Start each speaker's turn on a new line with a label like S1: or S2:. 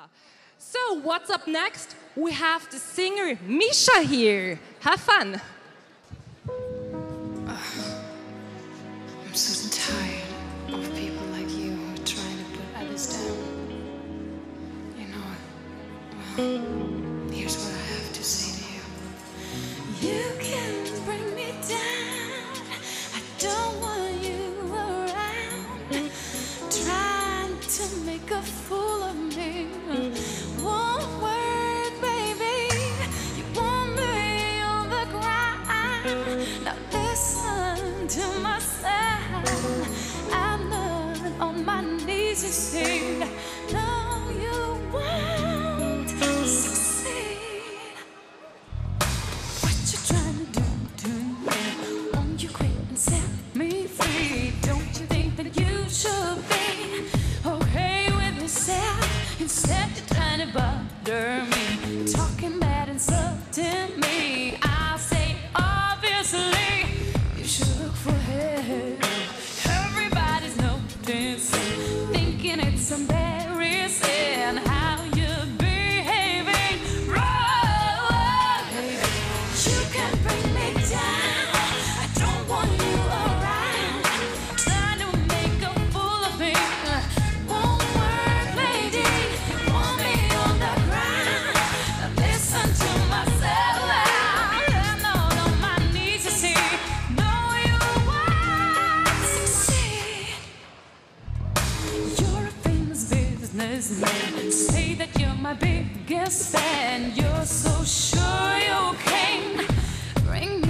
S1: So what's up next? We have the singer Misha here. Have fun.
S2: I'm so tired of people like you who are trying to put others down. You know, well, here's what I have to say to you. You can bring me down. I don't want you around. Trying to make a fool of me. Won't work, baby. You want me on the ground. Now listen to my sound. I'm not on my knees, you see. No, you won't succeed. What you trying to do me? Won't you quit and set me free? Don't you think that you should be okay with yourself? Instead you're trying to bother me, talking bad, insulting me. I'll say obviously you should look for help. Everybody's noticing, thinking it's embarrassing how you're behaving. Right, you can bring me down. I don't want you around. Trying to make a fool of me. Won't work, lady. You want me on the ground. Now listen to myself. I'm not on my knees, you see. No, you won't succeed. You're a famous businessman. Say that you're my biggest fan. You're so sure you can bring